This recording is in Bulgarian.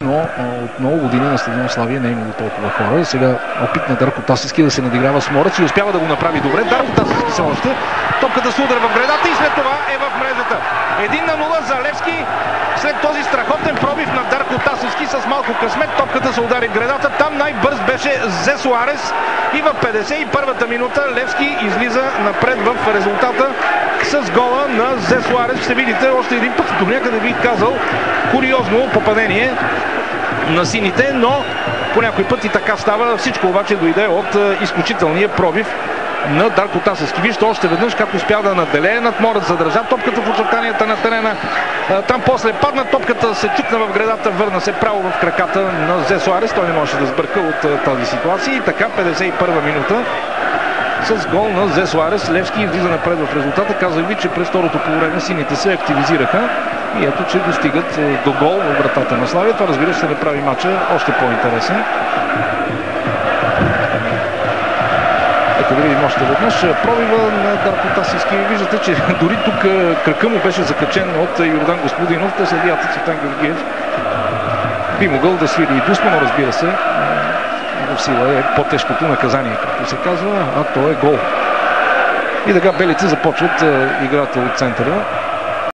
Но от много години на стадион Славия не е имало толкова хора. Сега опит на Дарко Тасевски да се надиграва с Морец и успява да го направи добре. Дарко Тасевски се още. Топката се удря в гредата и след това е в мрежата. 1-0 за Левски. След този страхотен пробив на Дарко Тасевски с малко късмет, топката се удари в гредата. Там най-бърз беше Зе Суарес и в 51-та минута Левски излиза напред в резултата с гола на Зе Суарес. Ще видите още един път, до някъде бих казал, куриозно попадение на сините, но по някой път и така става. Всичко обаче дойде от изключителния пробив на Дарко Тасевски. Вижте още веднъж как успя да наделее над Морец, задържа топката в очертанията на терена. Там после падна топката, се чукна в гредата, върна се право в краката на Зе Суарес. Той не можеше да сбърка от тази ситуация и така 51-а минута с гол на Зе Суарес. Левски излиза напред в резултата. Казах ви, че през второто полувреме сините се активизираха и ето, че достигат до гол в вратата на Славия. Това, разбира се, да прави матча още по-интересен. Ето да видим още веднъж пробива на Дарко Тасевски. Виждате, че дори тук кръка му беше закачен от Йордан Господинов. Те съдията Цветан Георгиев би могъл да свири и дуспа, но разбира се, в сила е по-тежкото наказание, както се казва, а то е гол. И така белите започват играта от центъра.